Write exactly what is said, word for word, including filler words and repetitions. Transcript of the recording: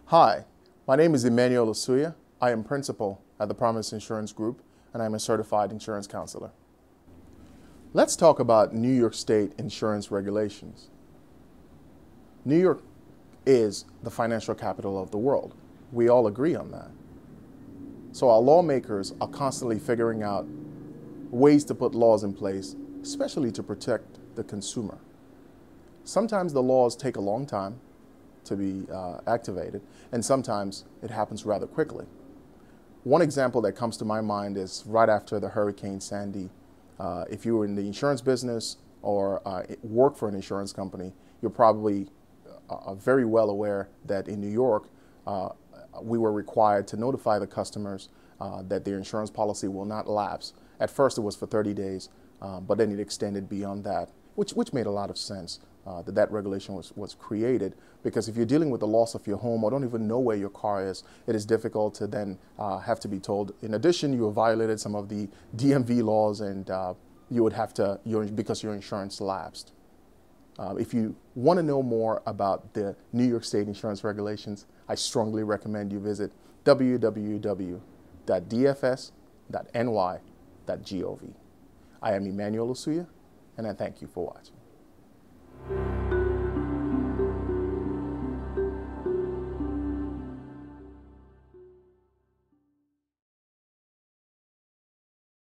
Hi, my name is Emmanuel Osuya. I am principal at the Promise Insurance Group, and I'm a certified insurance counselor. Let's talk about New York State insurance regulations. New York is the financial capital of the world. We all agree on that. So our lawmakers are constantly figuring out ways to put laws in place, especially to protect the consumer. Sometimes the laws take a long time to be uh, activated, and sometimes it happens rather quickly. One example that comes to my mind is right after the Hurricane Sandy. Uh, if you were in the insurance business or uh, work for an insurance company, you're probably uh, very well aware that in New York, uh, we were required to notify the customers uh, that their insurance policy will not lapse. At first it was for thirty days, uh, but then it extended beyond that, which, which made a lot of sense. Uh, that that regulation was, was created, because if you're dealing with the loss of your home or don't even know where your car is, it is difficult to then uh, have to be told, in addition, you have violated some of the D M V laws, and uh, you would have to, your, because your insurance lapsed. Uh, if you want to know more about the New York State insurance regulations, I strongly recommend you visit w w w dot d f s dot n y dot gov. I am Emmanuel Osuya, and I thank you for watching.